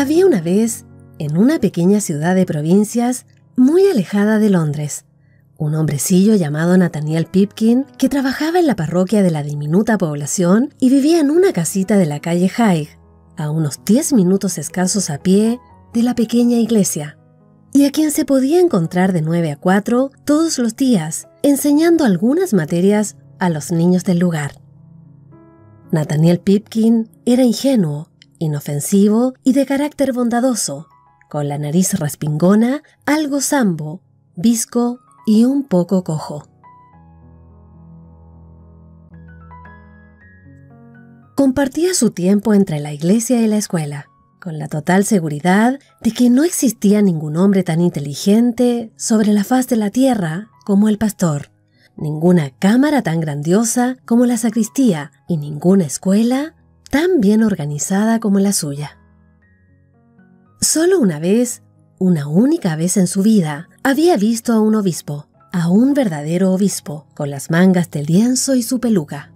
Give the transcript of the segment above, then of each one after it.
Había una vez, en una pequeña ciudad de provincias muy alejada de Londres, un hombrecillo llamado Nathaniel Pipkin que trabajaba en la parroquia de la diminuta población y vivía en una casita de la calle High, a unos 10 minutos escasos a pie de la pequeña iglesia, y a quien se podía encontrar de 9 a 4 todos los días, enseñando algunas materias a los niños del lugar. Nathaniel Pipkin era ingenuo, inofensivo y de carácter bondadoso, con la nariz respingona, algo zambo, visco y un poco cojo. Compartía su tiempo entre la iglesia y la escuela, con la total seguridad de que no existía ningún hombre tan inteligente sobre la faz de la tierra como el pastor, ninguna cámara tan grandiosa como la sacristía y ninguna escuela tan bien organizada como la suya. Solo una única vez en su vida, había visto a un obispo, a un verdadero obispo, con las mangas de lienzo y su peluca.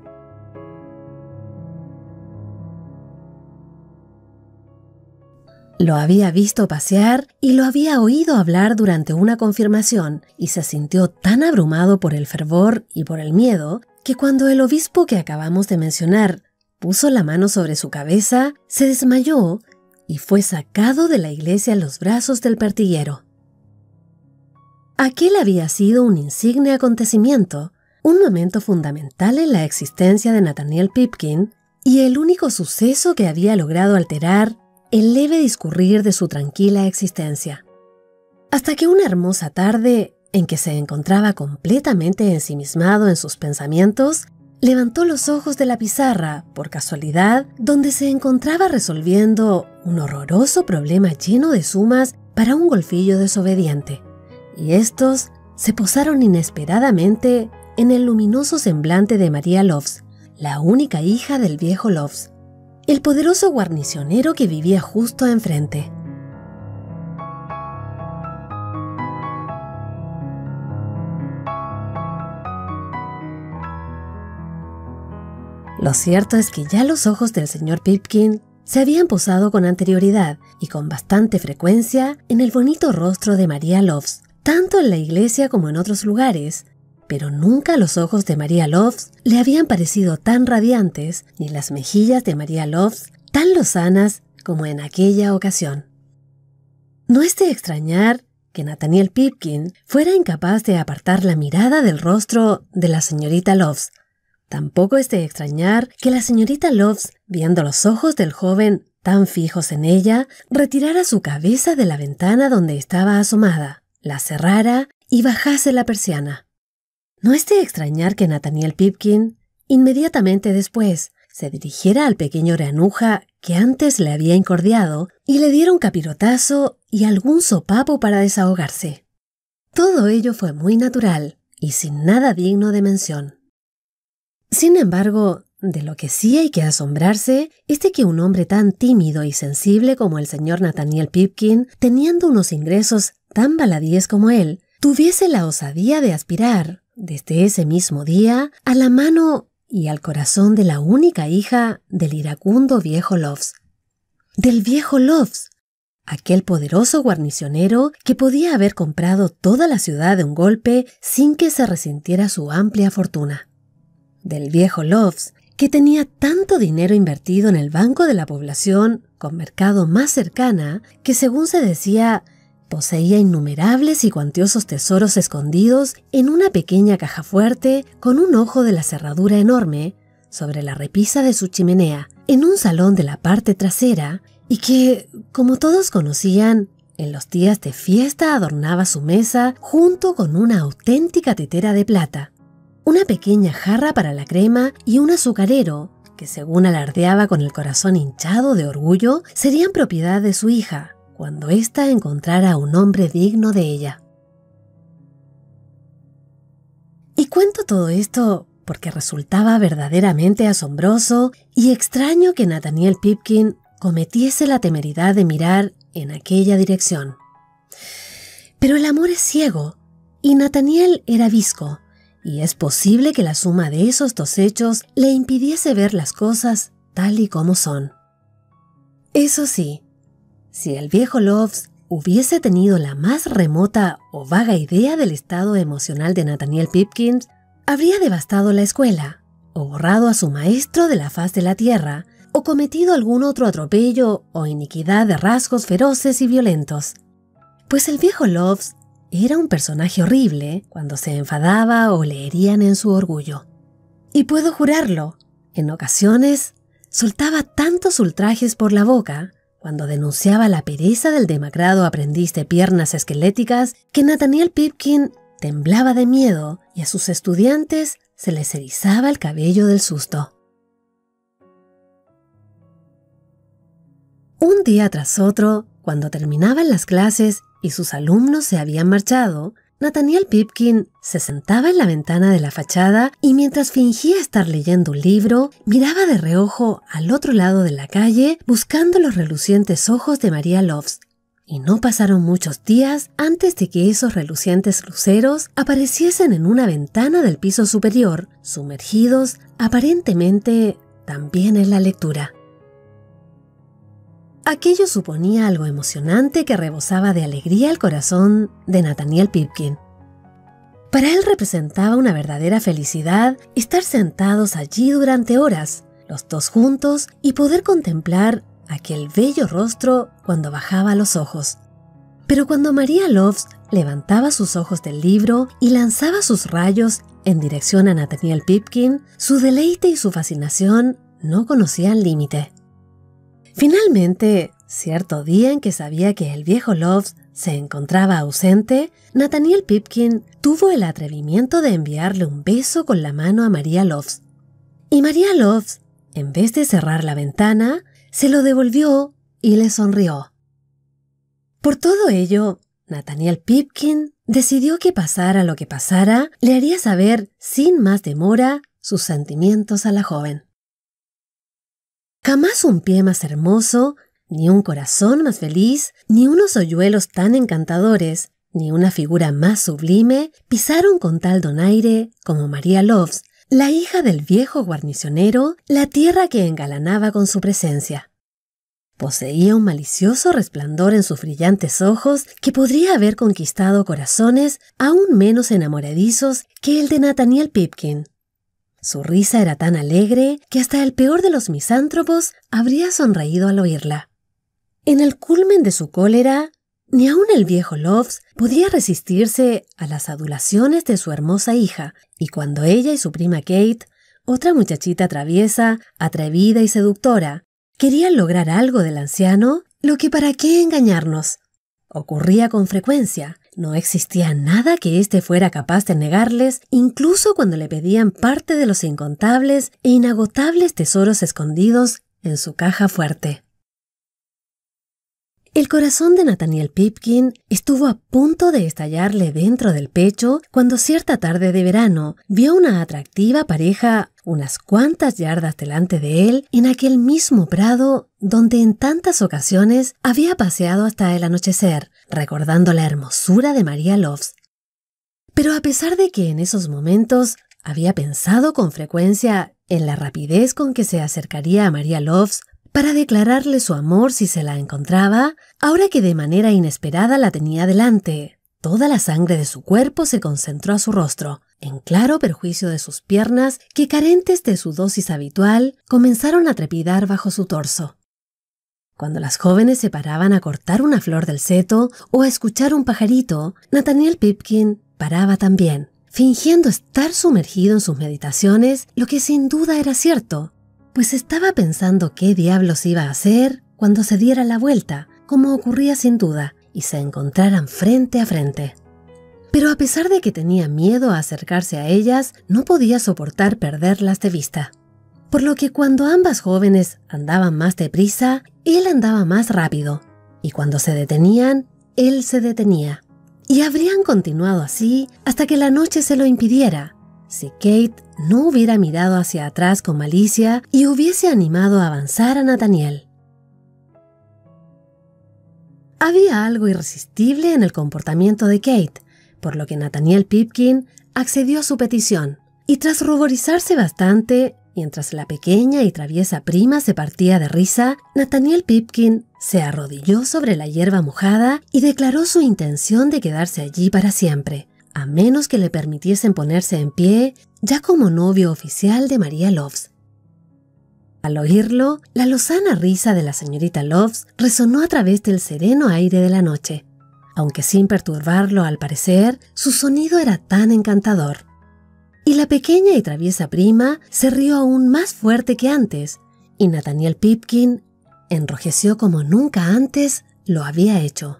Lo había visto pasear y lo había oído hablar durante una confirmación y se sintió tan abrumado por el fervor y por el miedo que cuando el obispo que acabamos de mencionar puso la mano sobre su cabeza, se desmayó y fue sacado de la iglesia en los brazos del pertiguero. Aquel había sido un insigne acontecimiento, un momento fundamental en la existencia de Nathaniel Pipkin y el único suceso que había logrado alterar el leve discurrir de su tranquila existencia. Hasta que una hermosa tarde, en que se encontraba completamente ensimismado en sus pensamientos, levantó los ojos de la pizarra, por casualidad, donde se encontraba resolviendo un horroroso problema lleno de sumas para un golfillo desobediente, y estos se posaron inesperadamente en el luminoso semblante de María Loves, la única hija del viejo Loves, el poderoso guarnicionero que vivía justo enfrente. Lo cierto es que ya los ojos del señor Pipkin se habían posado con anterioridad y con bastante frecuencia en el bonito rostro de María Loves, tanto en la iglesia como en otros lugares, pero nunca los ojos de María Loves le habían parecido tan radiantes, ni las mejillas de María Loves tan lozanas como en aquella ocasión. No es de extrañar que Nathaniel Pipkin fuera incapaz de apartar la mirada del rostro de la señorita Loves. Tampoco es de extrañar que la señorita Loves, viendo los ojos del joven tan fijos en ella, retirara su cabeza de la ventana donde estaba asomada, la cerrara y bajase la persiana. No es de extrañar que Nathaniel Pipkin, inmediatamente después, se dirigiera al pequeño granuja que antes le había incordiado y le diera un capirotazo y algún sopapo para desahogarse. Todo ello fue muy natural y sin nada digno de mención. Sin embargo, de lo que sí hay que asombrarse es de que un hombre tan tímido y sensible como el señor Nathaniel Pipkin, teniendo unos ingresos tan baladíes como él, tuviese la osadía de aspirar, desde ese mismo día, a la mano y al corazón de la única hija del iracundo viejo Loves. Del viejo Loves, aquel poderoso guarnicionero que podía haber comprado toda la ciudad de un golpe sin que se resintiera su amplia fortuna. Del viejo Loves, que tenía tanto dinero invertido en el banco de la población con mercado más cercana que, según se decía, poseía innumerables y cuantiosos tesoros escondidos en una pequeña caja fuerte con un ojo de la cerradura enorme sobre la repisa de su chimenea, en un salón de la parte trasera, y que, como todos conocían, en los días de fiesta adornaba su mesa junto con una auténtica tetera de plata, una pequeña jarra para la crema y un azucarero que, según alardeaba con el corazón hinchado de orgullo, serían propiedad de su hija cuando ésta encontrara a un hombre digno de ella. Y cuento todo esto porque resultaba verdaderamente asombroso y extraño que Nathaniel Pipkin cometiese la temeridad de mirar en aquella dirección. Pero el amor es ciego y Nathaniel era visco, y es posible que la suma de esos dos hechos le impidiese ver las cosas tal y como son. Eso sí, Si el viejo Loves hubiese tenido la más remota o vaga idea del estado emocional de Nathaniel Pipkin, habría devastado la escuela, o borrado a su maestro de la faz de la tierra, o cometido algún otro atropello o iniquidad de rasgos feroces y violentos. Pues el viejo Loves era un personaje horrible cuando se enfadaba o le herían en su orgullo. Y puedo jurarlo, en ocasiones soltaba tantos ultrajes por la boca cuando denunciaba la pereza del demacrado aprendiz de piernas esqueléticas que Nathaniel Pipkin temblaba de miedo y a sus estudiantes se les erizaba el cabello del susto. Un día tras otro, cuando terminaban las clases y sus alumnos se habían marchado, Nathaniel Pipkin se sentaba en la ventana de la fachada y mientras fingía estar leyendo un libro, miraba de reojo al otro lado de la calle buscando los relucientes ojos de María Loves. Y no pasaron muchos días antes de que esos relucientes luceros apareciesen en una ventana del piso superior, sumergidos aparentemente también en la lectura. Aquello suponía algo emocionante que rebosaba de alegría el corazón de Nathaniel Pipkin. Para él representaba una verdadera felicidad estar sentados allí durante horas, los dos juntos, y poder contemplar aquel bello rostro cuando bajaba los ojos. Pero cuando María Loves levantaba sus ojos del libro y lanzaba sus rayos en dirección a Nathaniel Pipkin, su deleite y su fascinación no conocían límite. Finalmente, cierto día en que sabía que el viejo Loves se encontraba ausente, Nathaniel Pipkin tuvo el atrevimiento de enviarle un beso con la mano a María Loves. Y María Loves, en vez de cerrar la ventana, se lo devolvió y le sonrió. Por todo ello, Nathaniel Pipkin decidió que pasara lo que pasara, le haría saber sin más demora sus sentimientos a la joven. Jamás un pie más hermoso, ni un corazón más feliz, ni unos hoyuelos tan encantadores, ni una figura más sublime pisaron con tal donaire como María Loves, la hija del viejo guarnicionero, la tierra que engalanaba con su presencia. Poseía un malicioso resplandor en sus brillantes ojos que podría haber conquistado corazones aún menos enamoradizos que el de Nathaniel Pipkin. Su risa era tan alegre que hasta el peor de los misántropos habría sonreído al oírla. En el culmen de su cólera, ni aun el viejo Loves podía resistirse a las adulaciones de su hermosa hija, y cuando ella y su prima Kate, otra muchachita traviesa, atrevida y seductora, querían lograr algo del anciano, lo que para qué engañarnos ocurría con frecuencia. No existía nada que éste fuera capaz de negarles, incluso cuando le pedían parte de los incontables e inagotables tesoros escondidos en su caja fuerte. El corazón de Nathaniel Pipkin estuvo a punto de estallarle dentro del pecho cuando cierta tarde de verano vio una atractiva pareja unas cuantas yardas delante de él en aquel mismo prado donde en tantas ocasiones había paseado hasta el anochecer, recordando la hermosura de María Loves. Pero a pesar de que en esos momentos había pensado con frecuencia en la rapidez con que se acercaría a María Loves para declararle su amor si se la encontraba, ahora que de manera inesperada la tenía delante, toda la sangre de su cuerpo se concentró a su rostro, en claro perjuicio de sus piernas que, carentes de su dosis habitual, comenzaron a trepidar bajo su torso. Cuando las jóvenes se paraban a cortar una flor del seto o a escuchar un pajarito, Nathaniel Pipkin paraba también, fingiendo estar sumergido en sus meditaciones, lo que sin duda era cierto, pues estaba pensando qué diablos iba a hacer cuando se diera la vuelta, como ocurría sin duda, y se encontraran frente a frente. Pero a pesar de que tenía miedo a acercarse a ellas, no podía soportar perderlas de vista. Por lo que cuando ambas jóvenes andaban más deprisa, él andaba más rápido, y cuando se detenían, él se detenía. Y habrían continuado así hasta que la noche se lo impidiera, si Kate no hubiera mirado hacia atrás con malicia y hubiese animado a avanzar a Nathaniel. Había algo irresistible en el comportamiento de Kate, por lo que Nathaniel Pipkin accedió a su petición, y tras ruborizarse bastante, Mientras la pequeña y traviesa prima se partía de risa, Nathaniel Pipkin se arrodilló sobre la hierba mojada y declaró su intención de quedarse allí para siempre, a menos que le permitiesen ponerse en pie ya como novio oficial de María Loves. Al oírlo, la lozana risa de la señorita Loves resonó a través del sereno aire de la noche. Aunque sin perturbarlo al parecer, su sonido era tan encantador. Y la pequeña y traviesa prima se rió aún más fuerte que antes, y Nathaniel Pipkin enrojeció como nunca antes lo había hecho.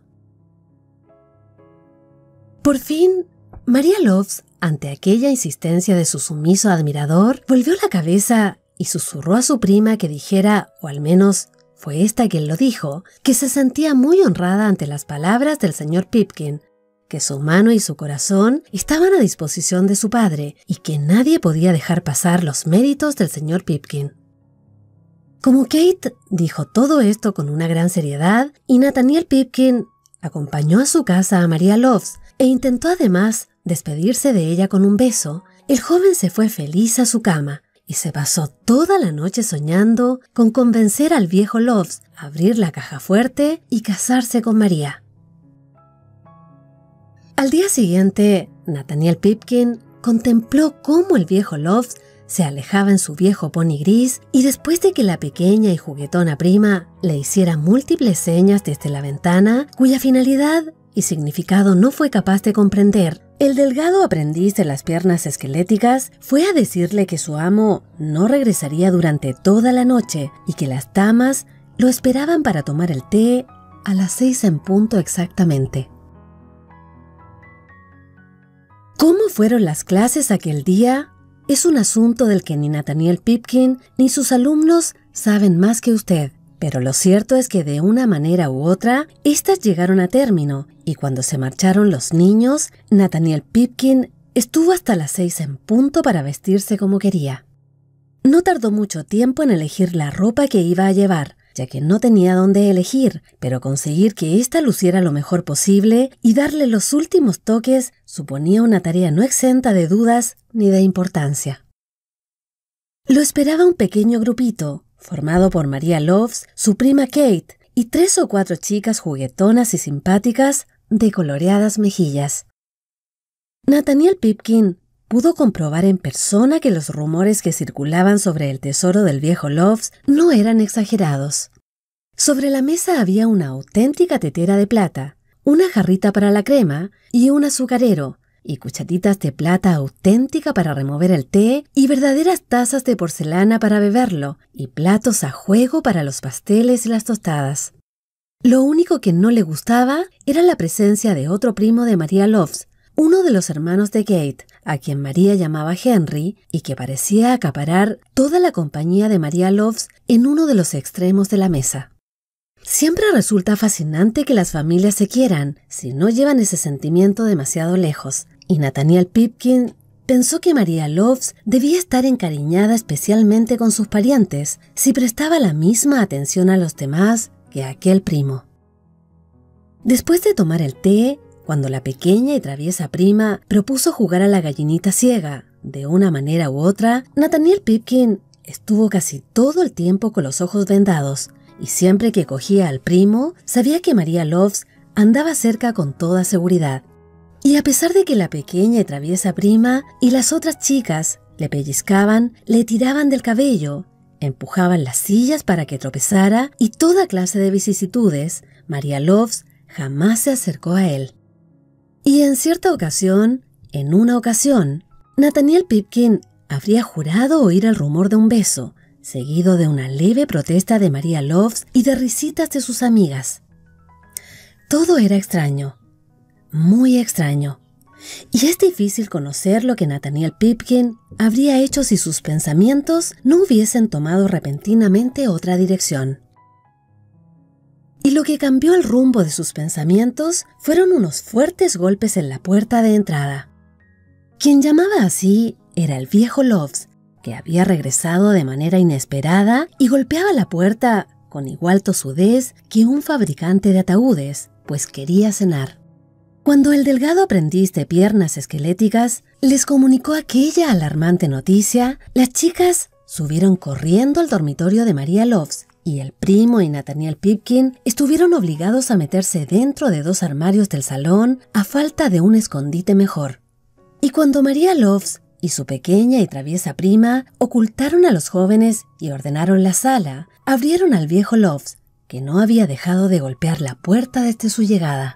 Por fin, María Loves, ante aquella insistencia de su sumiso admirador, volvió la cabeza y susurró a su prima que dijera, o al menos fue esta quien lo dijo, que se sentía muy honrada ante las palabras del señor Pipkin, que su mano y su corazón estaban a disposición de su padre y que nadie podía dejar pasar los méritos del señor Pipkin. Como Kate dijo todo esto con una gran seriedad y Nathaniel Pipkin acompañó a su casa a María Loves e intentó además despedirse de ella con un beso, el joven se fue feliz a su cama y se pasó toda la noche soñando con convencer al viejo Loves a abrir la caja fuerte y casarse con María. Al día siguiente, Nathaniel Pipkin contempló cómo el viejo Loves se alejaba en su viejo pony gris y después de que la pequeña y juguetona prima le hiciera múltiples señas desde la ventana, cuya finalidad y significado no fue capaz de comprender, el delgado aprendiz de las piernas esqueléticas fue a decirle que su amo no regresaría durante toda la noche y que las damas lo esperaban para tomar el té a las 6 en punto exactamente. ¿Cómo fueron las clases aquel día? Es un asunto del que ni Nathaniel Pipkin ni sus alumnos saben más que usted, pero lo cierto es que de una manera u otra, estas llegaron a término, y cuando se marcharon los niños, Nathaniel Pipkin estuvo hasta las 6 en punto para vestirse como quería. No tardó mucho tiempo en elegir la ropa que iba a llevar, ya que no tenía dónde elegir, pero conseguir que ésta luciera lo mejor posible y darle los últimos toques suponía una tarea no exenta de dudas ni de importancia. Lo esperaba un pequeño grupito, formado por María Loves, su prima Kate y 3 o 4 chicas juguetonas y simpáticas de coloreadas mejillas. Nathaniel Pipkin pudo comprobar en persona que los rumores que circulaban sobre el tesoro del viejo Loves no eran exagerados. Sobre la mesa había una auténtica tetera de plata, una jarrita para la crema y un azucarero, y cucharitas de plata auténtica para remover el té y verdaderas tazas de porcelana para beberlo, y platos a juego para los pasteles y las tostadas. Lo único que no le gustaba era la presencia de otro primo de María Loves, uno de los hermanos de Kate, a quien María llamaba Henry y que parecía acaparar toda la compañía de María Loves en uno de los extremos de la mesa. Siempre resulta fascinante que las familias se quieran si no llevan ese sentimiento demasiado lejos, y Nathaniel Pipkin pensó que María Loves debía estar encariñada especialmente con sus parientes si prestaba la misma atención a los demás que a aquel primo. Después de tomar el té, cuando la pequeña y traviesa prima propuso jugar a la gallinita ciega, de una manera u otra, Nathaniel Pipkin estuvo casi todo el tiempo con los ojos vendados, y siempre que cogía al primo, sabía que María Loves andaba cerca con toda seguridad. Y a pesar de que la pequeña y traviesa prima y las otras chicas le pellizcaban, le tiraban del cabello, empujaban las sillas para que tropezara y toda clase de vicisitudes, María Loves jamás se acercó a él. Y en cierta ocasión, en una ocasión, Nathaniel Pipkin habría jurado oír el rumor de un beso, seguido de una leve protesta de María Loves y de risitas de sus amigas. Todo era extraño, muy extraño, y es difícil conocer lo que Nathaniel Pipkin habría hecho si sus pensamientos no hubiesen tomado repentinamente otra dirección. Y lo que cambió el rumbo de sus pensamientos fueron unos fuertes golpes en la puerta de entrada. Quien llamaba así era el viejo Loves, que había regresado de manera inesperada y golpeaba la puerta con igual tosudez que un fabricante de ataúdes, pues quería cenar. Cuando el delgado aprendiz de piernas esqueléticas les comunicó aquella alarmante noticia, las chicas subieron corriendo al dormitorio de María Loves y el primo y Nathaniel Pipkin estuvieron obligados a meterse dentro de 2 armarios del salón a falta de un escondite mejor. Y cuando María Loves y su pequeña y traviesa prima ocultaron a los jóvenes y ordenaron la sala, abrieron al viejo Loves, que no había dejado de golpear la puerta desde su llegada.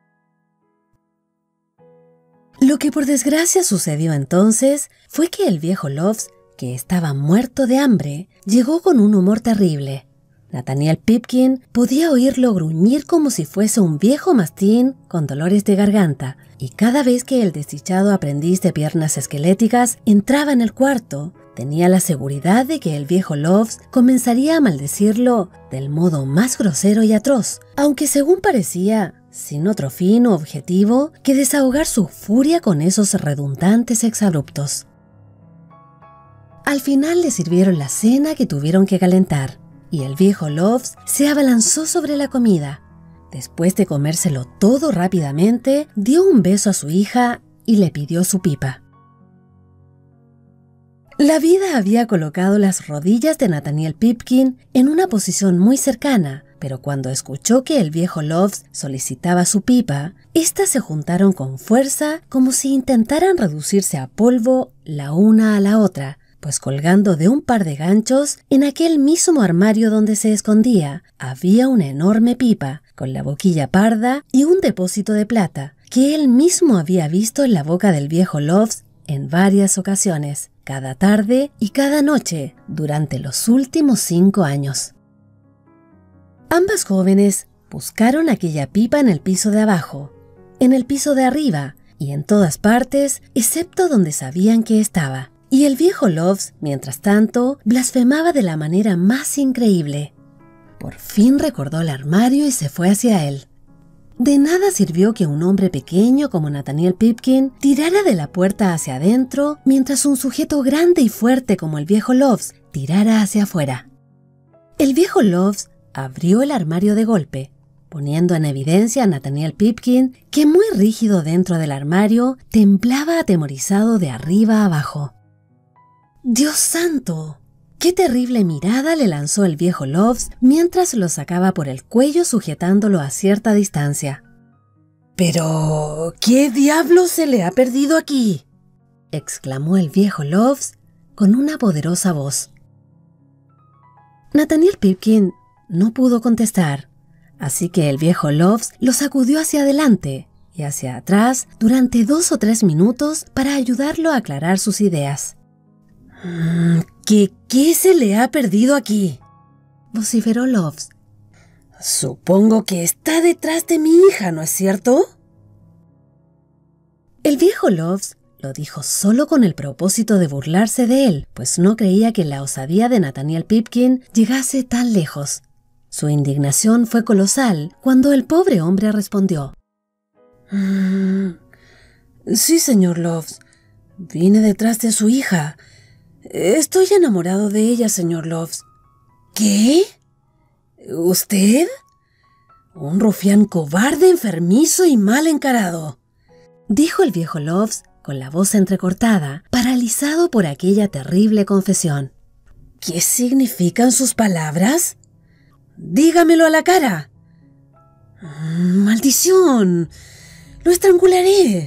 Lo que por desgracia sucedió entonces fue que el viejo Loves, que estaba muerto de hambre, llegó con un humor terrible. Nathaniel Pipkin podía oírlo gruñir como si fuese un viejo mastín con dolores de garganta, y cada vez que el desdichado aprendiz de piernas esqueléticas entraba en el cuarto, tenía la seguridad de que el viejo Loves comenzaría a maldecirlo del modo más grosero y atroz, aunque según parecía, sin otro fin o objetivo que desahogar su furia con esos redundantes exabruptos. Al final le sirvieron la cena que tuvieron que calentar, y el viejo Loves se abalanzó sobre la comida. Después de comérselo todo rápidamente, dio un beso a su hija y le pidió su pipa. La vida había colocado las rodillas de Nathaniel Pipkin en una posición muy cercana, pero cuando escuchó que el viejo Loves solicitaba su pipa, éstas se juntaron con fuerza como si intentaran reducirse a polvo la una a la otra, pues colgando de un par de ganchos, en aquel mismo armario donde se escondía, había una enorme pipa, con la boquilla parda y un depósito de plata, que él mismo había visto en la boca del viejo Loves en varias ocasiones, cada tarde y cada noche, durante los últimos 5 años. Ambas jóvenes buscaron aquella pipa en el piso de abajo, en el piso de arriba y en todas partes, excepto donde sabían que estaba. Y el viejo Loves, mientras tanto, blasfemaba de la manera más increíble. Por fin recordó el armario y se fue hacia él. De nada sirvió que un hombre pequeño como Nathaniel Pipkin tirara de la puerta hacia adentro, mientras un sujeto grande y fuerte como el viejo Loves tirara hacia afuera. El viejo Loves abrió el armario de golpe, poniendo en evidencia a Nathaniel Pipkin, que muy rígido dentro del armario, temblaba atemorizado de arriba a abajo. ¡Dios santo! ¡Qué terrible mirada le lanzó el viejo Loves mientras lo sacaba por el cuello sujetándolo a cierta distancia! «¿Pero qué diablo se le ha perdido aquí?», exclamó el viejo Loves con una poderosa voz. Nathaniel Pipkin no pudo contestar, así que el viejo Loves lo sacudió hacia adelante y hacia atrás durante 2 o 3 minutos para ayudarlo a aclarar sus ideas. ¿Qué se le ha perdido aquí?, vociferó Loves. «Supongo que está detrás de mi hija, ¿no es cierto?». El viejo Loves lo dijo solo con el propósito de burlarse de él, pues no creía que la osadía de Nathaniel Pipkin llegase tan lejos. Su indignación fue colosal cuando el pobre hombre respondió. «Sí, señor Loves. Vine detrás de su hija. Estoy enamorado de ella, señor Loves». «¿Qué? ¿Usted? Un rufián cobarde, enfermizo y mal encarado», dijo el viejo Loves con la voz entrecortada, paralizado por aquella terrible confesión. «¿Qué significan sus palabras? Dígamelo a la cara». «¡Maldición! ¡Lo estrangularé!».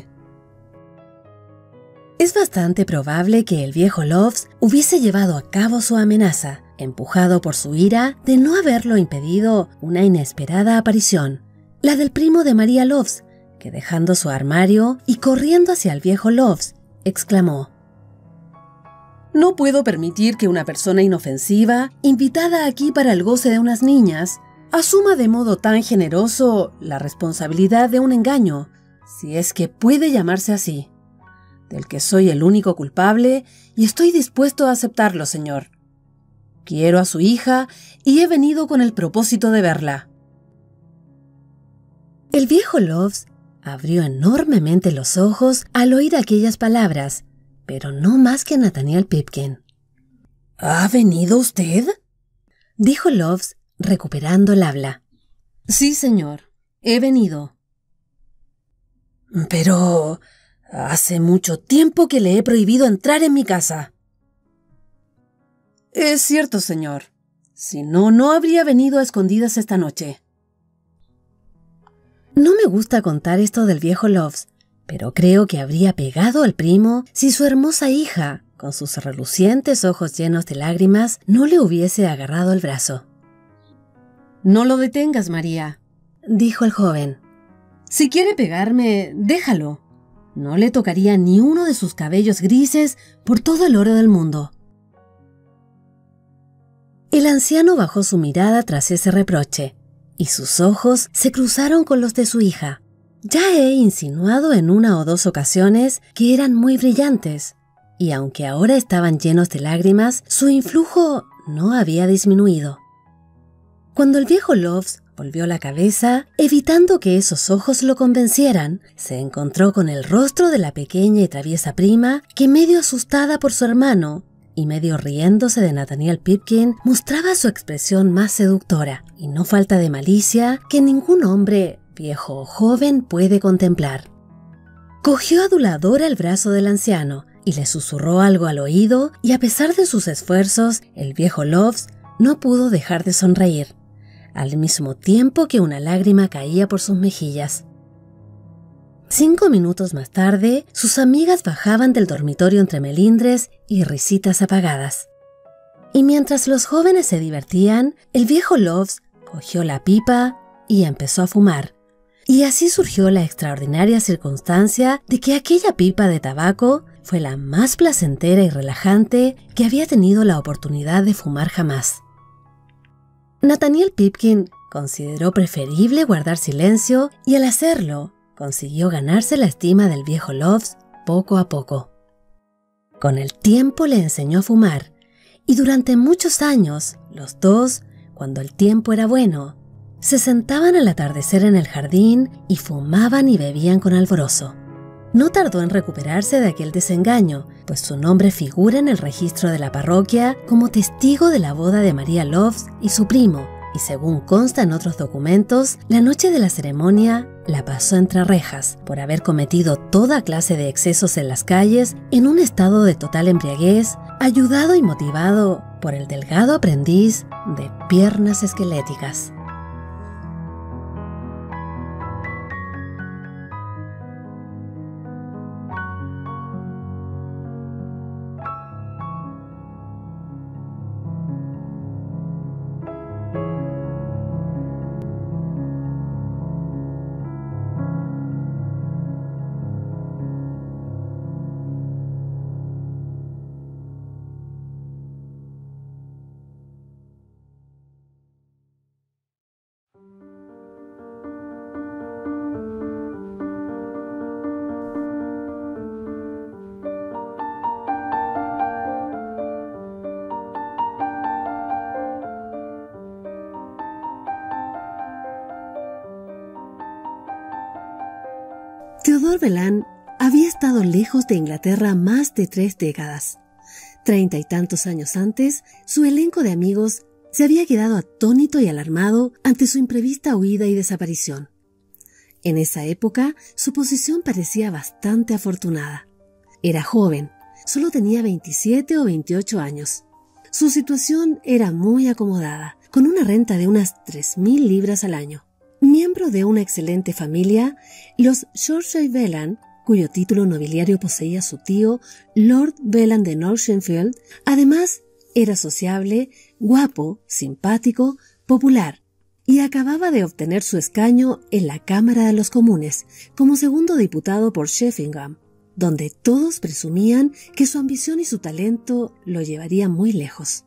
Es bastante probable que el viejo Loves hubiese llevado a cabo su amenaza, empujado por su ira de no haberlo impedido una inesperada aparición, la del primo de María Loves, que dejando su armario y corriendo hacia el viejo Loves, exclamó: «No puedo permitir que una persona inofensiva, invitada aquí para el goce de unas niñas, asuma de modo tan generoso la responsabilidad de un engaño, si es que puede llamarse así, del que soy el único culpable y estoy dispuesto a aceptarlo, señor. Quiero a su hija y he venido con el propósito de verla». El viejo Loves abrió enormemente los ojos al oír aquellas palabras, pero no más que Nathaniel Pipkin. «¿Ha venido usted?», dijo Loves, recuperando el habla. «Sí, señor, he venido». «Pero hace mucho tiempo que le he prohibido entrar en mi casa». Es cierto, señor. Si no, no habría venido a escondidas esta noche. No me gusta contar esto del viejo Loves, pero creo que habría pegado al primo si su hermosa hija, con sus relucientes ojos llenos de lágrimas, no le hubiese agarrado el brazo. No lo detengas, María, dijo el joven. Si quiere pegarme, déjalo. No le tocaría ni uno de sus cabellos grises por todo el oro del mundo. El anciano bajó su mirada tras ese reproche, y sus ojos se cruzaron con los de su hija. Ya he insinuado en una o dos ocasiones que eran muy brillantes, y aunque ahora estaban llenos de lágrimas, su influjo no había disminuido. Cuando el viejo Loves volvió la cabeza, evitando que esos ojos lo convencieran, se encontró con el rostro de la pequeña y traviesa prima, que medio asustada por su hermano y medio riéndose de Nathaniel Pipkin, mostraba su expresión más seductora y no falta de malicia que ningún hombre, viejo o joven, puede contemplar. Cogió aduladora el brazo del anciano y le susurró algo al oído, y a pesar de sus esfuerzos, el viejo Loves no pudo dejar de sonreír, al mismo tiempo que una lágrima caía por sus mejillas. 5 minutos más tarde, sus amigas bajaban del dormitorio entre melindres y risitas apagadas. Y mientras los jóvenes se divertían, el viejo Loves cogió la pipa y empezó a fumar. Y así surgió la extraordinaria circunstancia de que aquella pipa de tabaco fue la más placentera y relajante que había tenido la oportunidad de fumar jamás. Nathaniel Pipkin consideró preferible guardar silencio, y al hacerlo, consiguió ganarse la estima del viejo Loves poco a poco. Con el tiempo le enseñó a fumar, y durante muchos años, los dos, cuando el tiempo era bueno, se sentaban al atardecer en el jardín y fumaban y bebían con alborozo. No tardó en recuperarse de aquel desengaño, pues su nombre figura en el registro de la parroquia como testigo de la boda de María Loves y su primo, y según consta en otros documentos, la noche de la ceremonia la pasó entre rejas por haber cometido toda clase de excesos en las calles en un estado de total embriaguez, ayudado y motivado por el delgado aprendiz de piernas esqueléticas. Theodore Veland había estado lejos de Inglaterra más de 3 décadas. 30 y tantos años antes, su elenco de amigos se había quedado atónito y alarmado ante su imprevista huida y desaparición. En esa época, su posición parecía bastante afortunada. Era joven, solo tenía 27 o 28 años. Su situación era muy acomodada, con una renta de unas 3.000 libras al año. Miembro de una excelente familia, los Shorshey Veland, cuyo título nobiliario poseía su tío, Lord Veland de Northamptonfield, además era sociable, guapo, simpático, popular, y acababa de obtener su escaño en la Cámara de los Comunes como segundo diputado por Sheffingham, donde todos presumían que su ambición y su talento lo llevarían muy lejos.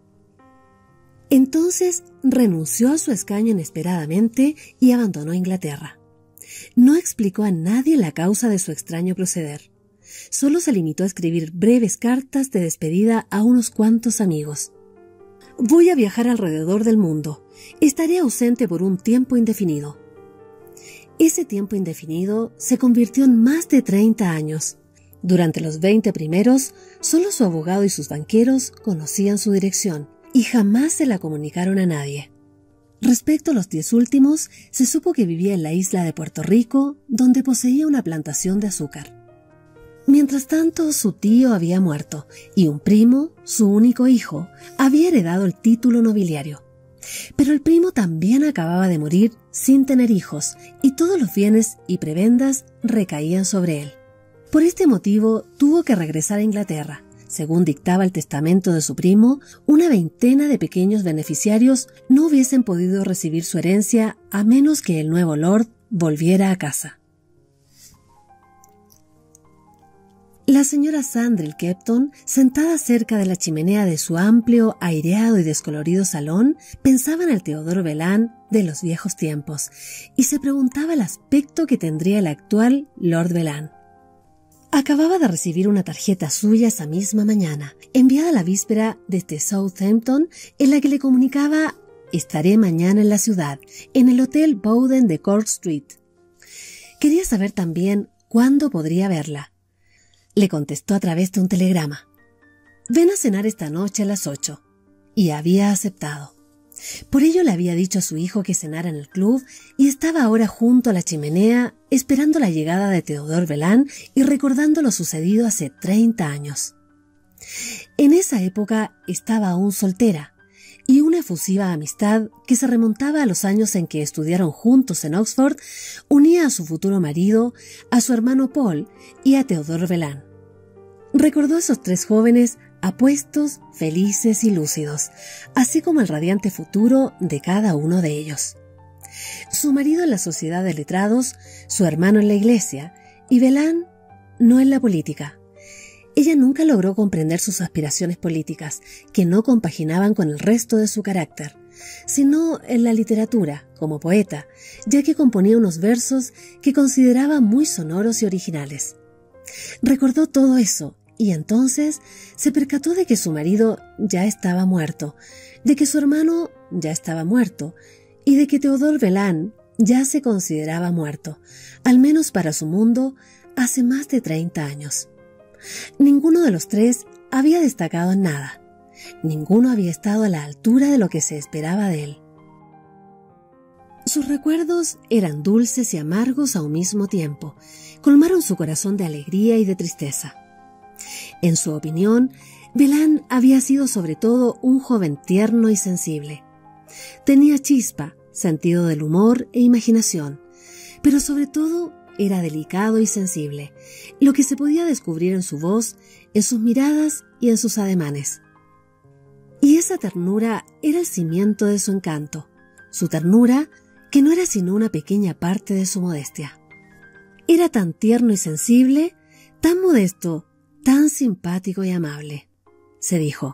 Entonces renunció a su escaño inesperadamente y abandonó Inglaterra. No explicó a nadie la causa de su extraño proceder. Solo se limitó a escribir breves cartas de despedida a unos cuantos amigos. «Voy a viajar alrededor del mundo. Estaré ausente por un tiempo indefinido». Ese tiempo indefinido se convirtió en más de 30 años. Durante los 20 primeros, solo su abogado y sus banqueros conocían su dirección, y jamás se la comunicaron a nadie. Respecto a los 10 últimos, se supo que vivía en la isla de Puerto Rico, donde poseía una plantación de azúcar. Mientras tanto, su tío había muerto y un primo, su único hijo, había heredado el título nobiliario. Pero el primo también acababa de morir sin tener hijos y todos los bienes y prebendas recaían sobre él. Por este motivo tuvo que regresar a Inglaterra. Según dictaba el testamento de su primo, una veintena de pequeños beneficiarios no hubiesen podido recibir su herencia a menos que el nuevo lord volviera a casa. La señora Sandrill Kempton, sentada cerca de la chimenea de su amplio, aireado y descolorido salón, pensaba en el Teodoro Velán de los viejos tiempos y se preguntaba el aspecto que tendría el actual Lord Velán. Acababa de recibir una tarjeta suya esa misma mañana, enviada la víspera desde Southampton, en la que le comunicaba: «Estaré mañana en la ciudad, en el Hotel Bowden de Court Street». Quería saber también cuándo podría verla. Le contestó a través de un telegrama: «Ven a cenar esta noche a las 8». Y había aceptado. Por ello le había dicho a su hijo que cenara en el club y estaba ahora junto a la chimenea esperando la llegada de Teodoro Velán y recordando lo sucedido hace 30 años. En esa época estaba aún soltera y una efusiva amistad que se remontaba a los años en que estudiaron juntos en Oxford unía a su futuro marido, a su hermano Paul y a Teodoro Velán. Recordó a esos tres jóvenes apuestos, felices y lúcidos, así como el radiante futuro de cada uno de ellos. Su marido en la sociedad de letrados, su hermano en la iglesia y Velán no en la política. Ella nunca logró comprender sus aspiraciones políticas, que no compaginaban con el resto de su carácter, sino en la literatura, como poeta, ya que componía unos versos que consideraba muy sonoros y originales. Recordó todo eso y entonces se percató de que su marido ya estaba muerto, de que su hermano ya estaba muerto y de que Teodoro Velán ya se consideraba muerto, al menos para su mundo, hace más de 30 años. Ninguno de los tres había destacado en nada. Ninguno había estado a la altura de lo que se esperaba de él. Sus recuerdos eran dulces y amargos a un mismo tiempo. Colmaron su corazón de alegría y de tristeza. En su opinión, Velán había sido sobre todo un joven tierno y sensible. Tenía chispa, sentido del humor e imaginación, pero sobre todo era delicado y sensible, lo que se podía descubrir en su voz, en sus miradas y en sus ademanes. Y esa ternura era el cimiento de su encanto, su ternura que no era sino una pequeña parte de su modestia. Era tan tierno y sensible, tan modesto, tan simpático y amable, se dijo.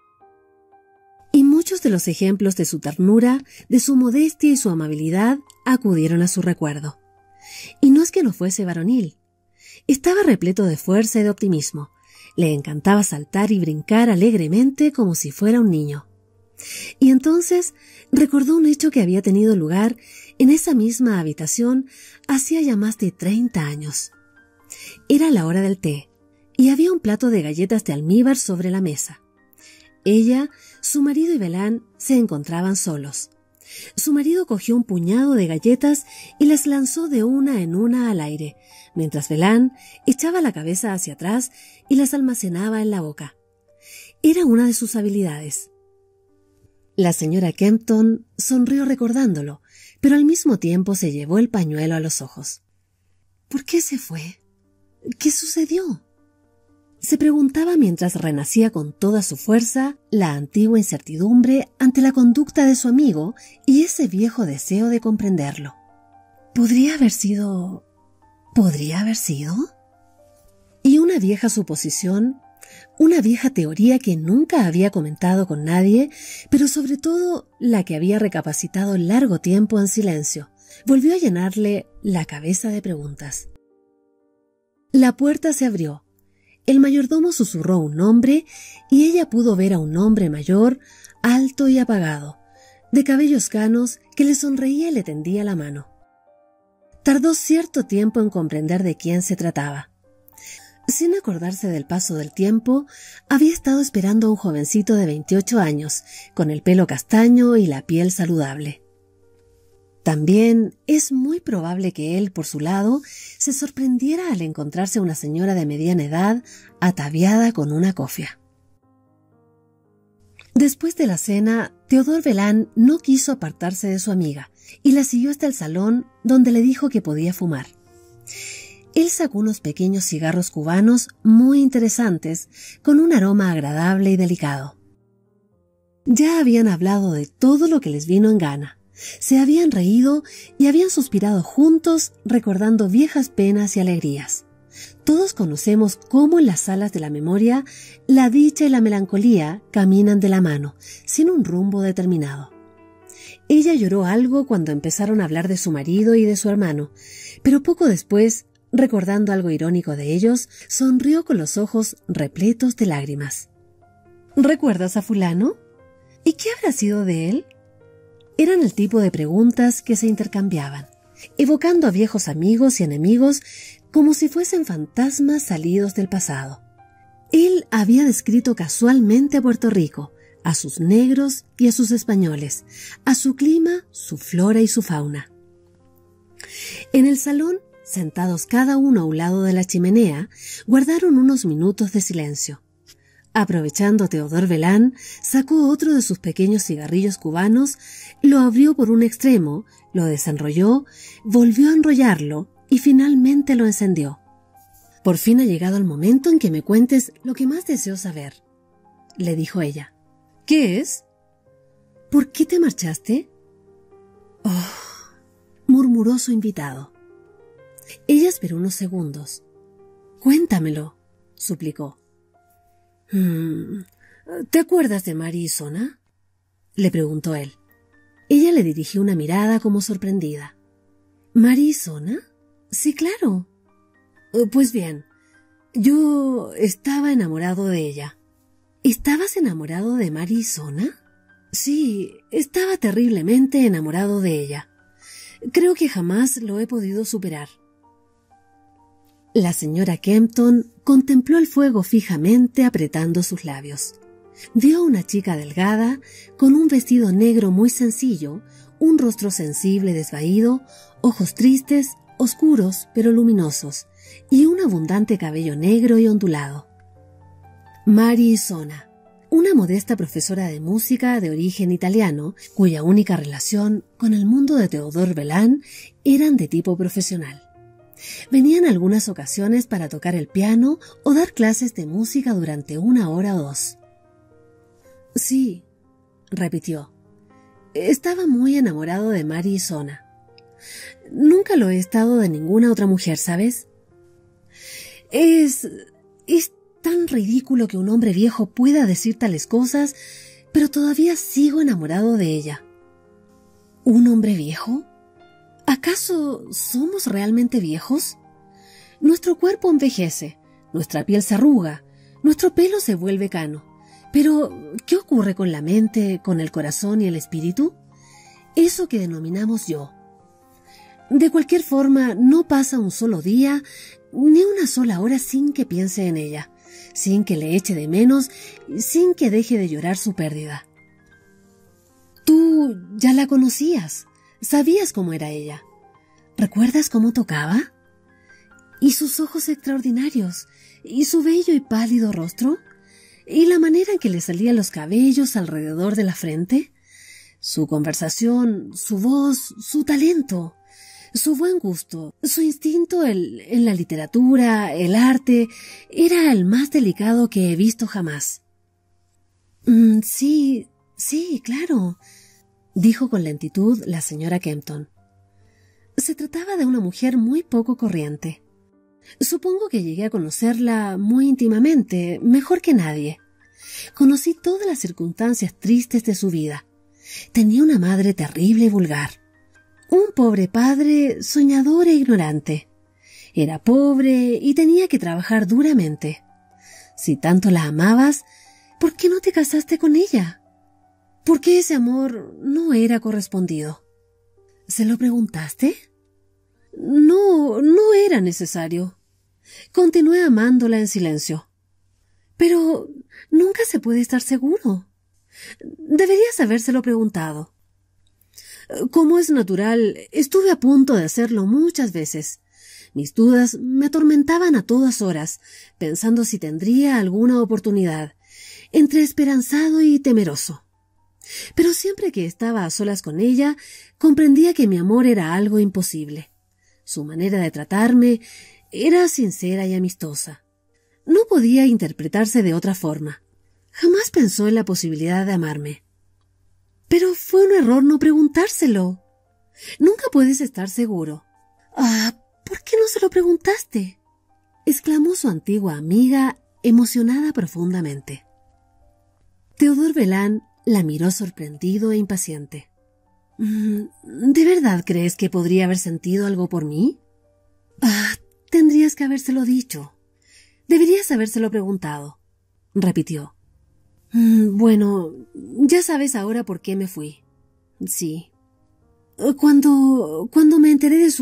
Y muchos de los ejemplos de su ternura, de su modestia y su amabilidad acudieron a su recuerdo. Y no es que no fuese varonil. Estaba repleto de fuerza y de optimismo. Le encantaba saltar y brincar alegremente como si fuera un niño. Y entonces recordó un hecho que había tenido lugar en esa misma habitación hacía ya más de 30 años. Era la hora del té y había un plato de galletas de almíbar sobre la mesa. Ella, su marido y Velán se encontraban solos. Su marido cogió un puñado de galletas y las lanzó de una en una al aire, mientras Velán echaba la cabeza hacia atrás y las almacenaba en la boca. Era una de sus habilidades. La señora Kempton sonrió recordándolo, pero al mismo tiempo se llevó el pañuelo a los ojos. ¿Por qué se fue? ¿Qué sucedió?, se preguntaba mientras renacía con toda su fuerza la antigua incertidumbre ante la conducta de su amigo y ese viejo deseo de comprenderlo. ¿Podría haber sido? Y una vieja suposición, una vieja teoría que nunca había comentado con nadie, pero sobre todo la que había recapacitado largo tiempo en silencio, volvió a llenarle la cabeza de preguntas. La puerta se abrió. El mayordomo susurró un nombre y ella pudo ver a un hombre mayor, alto y apagado, de cabellos canos, que le sonreía y le tendía la mano. Tardó cierto tiempo en comprender de quién se trataba. Sin acordarse del paso del tiempo, había estado esperando a un jovencito de 28 años, con el pelo castaño y la piel saludable. También es muy probable que él, por su lado, se sorprendiera al encontrarse a una señora de mediana edad ataviada con una cofia. Después de la cena, Théodore Velin no quiso apartarse de su amiga y la siguió hasta el salón, donde le dijo que podía fumar. Él sacó unos pequeños cigarros cubanos muy interesantes, con un aroma agradable y delicado. Ya habían hablado de todo lo que les vino en gana. Se habían reído y habían suspirado juntos, recordando viejas penas y alegrías. Todos conocemos cómo en las salas de la memoria la dicha y la melancolía caminan de la mano, sin un rumbo determinado. Ella lloró algo cuando empezaron a hablar de su marido y de su hermano, pero poco después, recordando algo irónico de ellos, sonrió con los ojos repletos de lágrimas. ¿Recuerdas a fulano? ¿Y qué habrá sido de él? Eran el tipo de preguntas que se intercambiaban, evocando a viejos amigos y enemigos como si fuesen fantasmas salidos del pasado. Él había descrito casualmente a Puerto Rico, a sus negros y a sus españoles, a su clima, su flora y su fauna. En el salón, sentados cada uno a un lado de la chimenea, guardaron unos minutos de silencio. Aprovechando Théodore Velin, sacó otro de sus pequeños cigarrillos cubanos, lo abrió por un extremo, lo desenrolló, volvió a enrollarlo y finalmente lo encendió. «Por fin ha llegado el momento en que me cuentes lo que más deseo saber», le dijo ella. «¿Qué es?» «¿Por qué te marchaste?» «Oh», murmuró su invitado. Ella esperó unos segundos. «Cuéntamelo», suplicó. «¿Te acuerdas de Mary y Sona?», le preguntó él. Ella le dirigió una mirada como sorprendida. «¿Mary y Sona? Sí, claro». «Pues bien, yo estaba enamorado de ella». «¿Estabas enamorado de Mary y Sona?» «Sí, estaba terriblemente enamorado de ella. Creo que jamás lo he podido superar». La señora Kempton contempló el fuego fijamente, apretando sus labios. Vio a una chica delgada, con un vestido negro muy sencillo, un rostro sensible desvaído, ojos tristes, oscuros pero luminosos, y un abundante cabello negro y ondulado. Mary Sona, una modesta profesora de música de origen italiano, cuya única relación con el mundo de Théodore Velin eran de tipo profesional. Venía en algunas ocasiones para tocar el piano o dar clases de música durante 1 hora o 2. «Sí», repitió. «Estaba muy enamorado de Mary Sona. Nunca lo he estado de ninguna otra mujer, ¿sabes? Es tan ridículo que un hombre viejo pueda decir tales cosas, pero todavía sigo enamorado de ella». «¿Un hombre viejo? ¿Acaso somos realmente viejos? Nuestro cuerpo envejece, nuestra piel se arruga, nuestro pelo se vuelve cano. Pero, ¿qué ocurre con la mente, con el corazón y el espíritu? Eso que denominamos yo. De cualquier forma, no pasa un solo día, ni una sola hora sin que piense en ella, sin que le eche de menos, sin que deje de llorar su pérdida». «Tú ya la conocías. Sabías cómo era ella. ¿Recuerdas cómo tocaba? ¿Y sus ojos extraordinarios? ¿Y su bello y pálido rostro? ¿Y la manera en que le salían los cabellos alrededor de la frente? Su conversación, su voz, su talento, su buen gusto, su instinto en la literatura, el arte, era el más delicado que he visto jamás». Sí, claro», dijo con lentitud la señora Kempton. Se trataba de una mujer muy poco corriente. Supongo que llegué a conocerla muy íntimamente, mejor que nadie. Conocí todas las circunstancias tristes de su vida. Tenía una madre terrible y vulgar. Un pobre padre soñador e ignorante. Era pobre y tenía que trabajar duramente. Si tanto la amabas, ¿por qué no te casaste con ella? ¿Por qué ese amor no era correspondido? ¿Se lo preguntaste? No era necesario. Continué amándola en silencio. Pero nunca se puede estar seguro. Deberías habérselo preguntado. Como es natural, estuve a punto de hacerlo muchas veces. Mis dudas me atormentaban a todas horas, pensando si tendría alguna oportunidad, entre esperanzado y temeroso. Pero siempre que estaba a solas con ella, comprendía que mi amor era algo imposible. Su manera de tratarme era sincera y amistosa. No podía interpretarse de otra forma. Jamás pensó en la posibilidad de amarme. Pero fue un error no preguntárselo. Nunca puedes estar seguro. ¿Por qué no se lo preguntaste?, exclamó su antigua amiga, emocionada profundamente. Théodore Velin la miró sorprendido e impaciente. ¿De verdad crees que podría haber sentido algo por mí? Tendrías que habérselo dicho. Deberías habérselo preguntado, repitió. Bueno, ya sabes ahora por qué me fui. Sí. Cuando me enteré de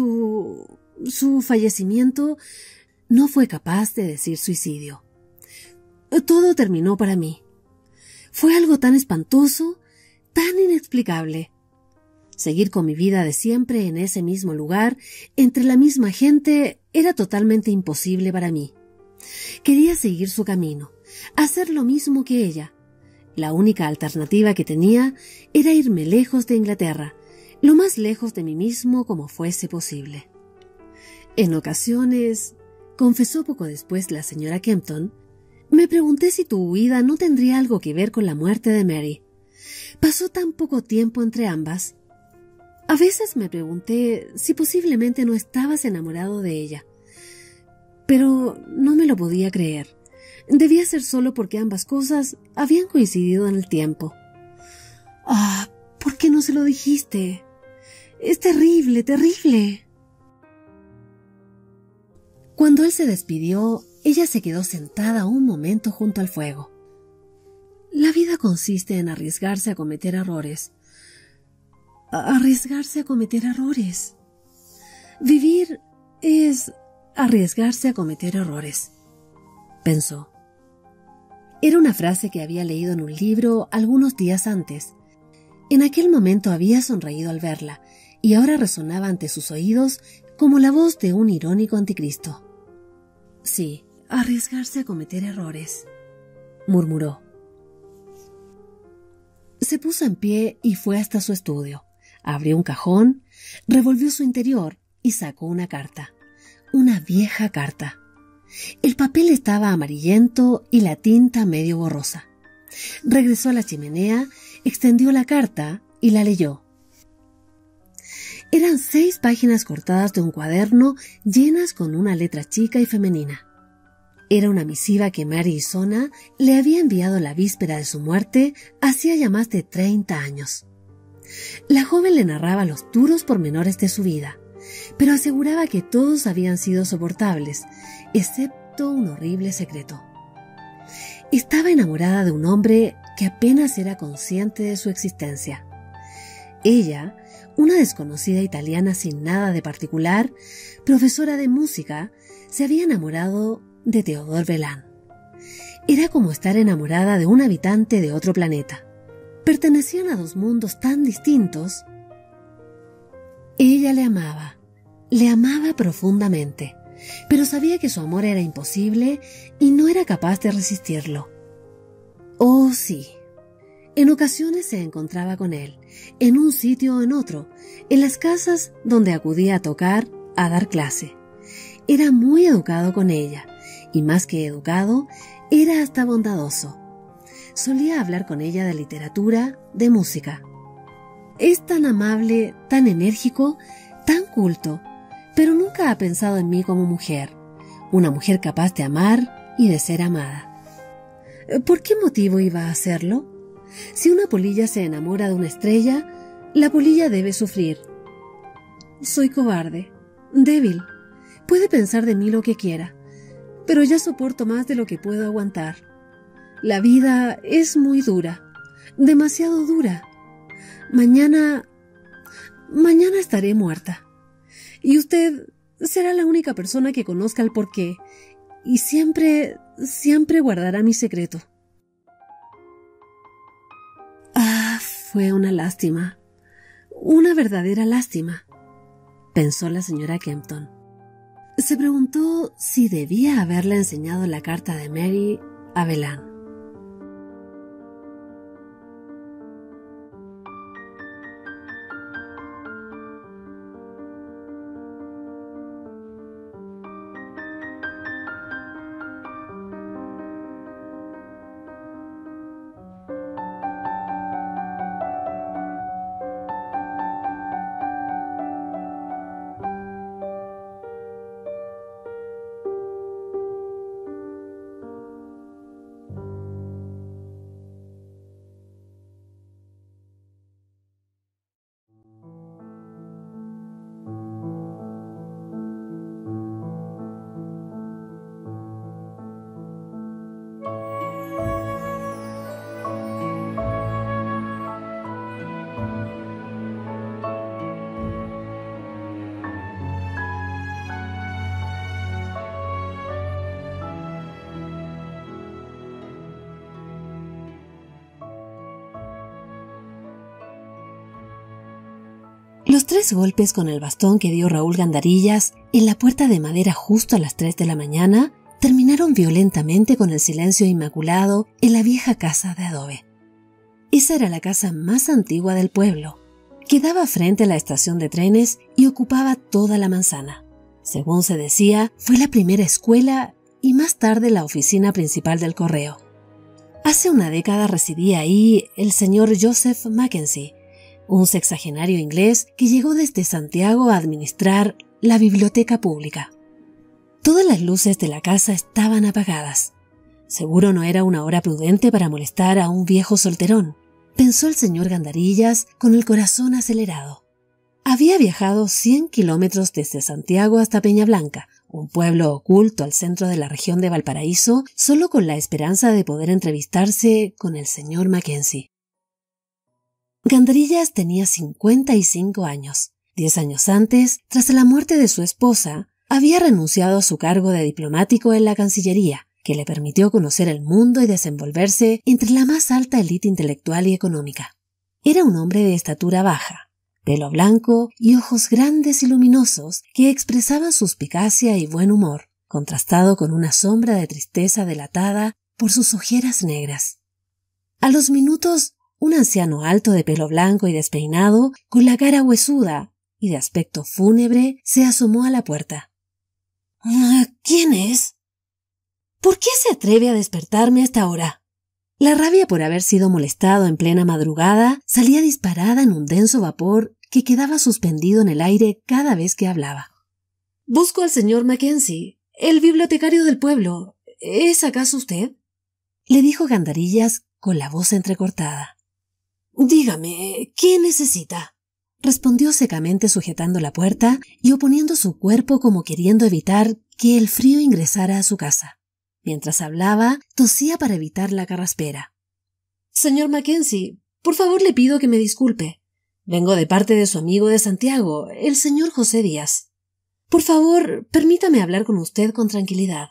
su fallecimiento, no fue capaz de decir suicidio. Todo terminó para mí. Fue algo tan espantoso, tan inexplicable. Seguir con mi vida de siempre en ese mismo lugar, entre la misma gente, era totalmente imposible para mí. Quería seguir su camino, hacer lo mismo que ella. La única alternativa que tenía era irme lejos de Inglaterra, lo más lejos de mí mismo como fuese posible. En ocasiones, confesó poco después la señora Kempton, me pregunté si tu huida no tendría algo que ver con la muerte de Mary. Pasó tan poco tiempo entre ambas. A veces me pregunté si posiblemente no estabas enamorado de ella. Pero no me lo podía creer. Debía ser solo porque ambas cosas habían coincidido en el tiempo. ¿Por qué no se lo dijiste? Es terrible, terrible. Cuando él se despidió, ella se quedó sentada un momento junto al fuego. La vida consiste en arriesgarse a cometer errores. Arriesgarse a cometer errores. Vivir es arriesgarse a cometer errores, pensó. Era una frase que había leído en un libro algunos días antes. En aquel momento había sonreído al verla, y ahora resonaba ante sus oídos como la voz de un irónico anticristo. Sí, arriesgarse a cometer errores, murmuró. Se puso en pie y fue hasta su estudio. Abrió un cajón, revolvió su interior y sacó una carta. Una vieja carta. El papel estaba amarillento y la tinta medio borrosa. Regresó a la chimenea, extendió la carta y la leyó. Eran 6 páginas cortadas de un cuaderno llenas con una letra chica y femenina. Era una misiva que Mary Isona le había enviado la víspera de su muerte hacía ya más de 30 años. La joven le narraba los duros pormenores de su vida, pero aseguraba que todos habían sido soportables, excepto un horrible secreto. Estaba enamorada de un hombre que apenas era consciente de su existencia. Ella, una desconocida italiana sin nada de particular, profesora de música, se había enamorado de Théodore Velin. Era como estar enamorada de un habitante de otro planeta. Pertenecían a 2 mundos tan distintos. Ella le amaba profundamente, pero sabía que su amor era imposible y no era capaz de resistirlo. Oh, sí. En ocasiones se encontraba con él, en un sitio o en otro, en las casas donde acudía a tocar, a dar clase. Era muy educado con ella, y más que educado, era hasta bondadoso. Solía hablar con ella de literatura, de música. Es tan amable, tan enérgico, tan culto, pero nunca ha pensado en mí como mujer, una mujer capaz de amar y de ser amada. ¿Por qué motivo iba a hacerlo? Si una polilla se enamora de una estrella, la polilla debe sufrir. Soy cobarde, débil. Puede pensar de mí lo que quiera, pero ya soporto más de lo que puedo aguantar. La vida es muy dura, demasiado dura. Mañana estaré muerta. Y usted será la única persona que conozca el porqué, y siempre guardará mi secreto. Fue una lástima. Una verdadera lástima, pensó la señora Kempton. Se preguntó si debía haberle enseñado la carta de Mary a Belán. Los 3 golpes con el bastón que dio Raúl Gandarillas en la puerta de madera justo a las 3 de la mañana terminaron violentamente con el silencio inmaculado en la vieja casa de adobe. Esa era la casa más antigua del pueblo. Quedaba frente a la estación de trenes y ocupaba toda la manzana. Según se decía, fue la primera escuela y más tarde la oficina principal del correo. Hace una década residía ahí el señor Joseph Mackenzie, un sexagenario inglés que llegó desde Santiago a administrar la biblioteca pública. Todas las luces de la casa estaban apagadas. Seguro no era una hora prudente para molestar a un viejo solterón, pensó el señor Gandarillas con el corazón acelerado. Había viajado 100 kilómetros desde Santiago hasta Peñablanca, un pueblo oculto al centro de la región de Valparaíso, solo con la esperanza de poder entrevistarse con el señor Mackenzie. Gandarillas tenía 55 años. 10 años antes, tras la muerte de su esposa, había renunciado a su cargo de diplomático en la Cancillería, que le permitió conocer el mundo y desenvolverse entre la más alta élite intelectual y económica. Era un hombre de estatura baja, pelo blanco y ojos grandes y luminosos que expresaban suspicacia y buen humor, contrastado con una sombra de tristeza delatada por sus ojeras negras. A los minutos, un anciano alto de pelo blanco y despeinado, con la cara huesuda y de aspecto fúnebre, se asomó a la puerta. ¿Quién es? ¿Por qué se atreve a despertarme a esta hora? La rabia por haber sido molestado en plena madrugada salía disparada en un denso vapor que quedaba suspendido en el aire cada vez que hablaba. Busco al señor Mackenzie, el bibliotecario del pueblo. ¿Es acaso usted? Le dijo Gandarillas con la voz entrecortada. Dígame, ¿qué necesita? Respondió secamente sujetando la puerta y oponiendo su cuerpo como queriendo evitar que el frío ingresara a su casa. Mientras hablaba, tosía para evitar la carraspera. Señor Mackenzie, por favor le pido que me disculpe. Vengo de parte de su amigo de Santiago, el señor José Díaz. Por favor, permítame hablar con usted con tranquilidad.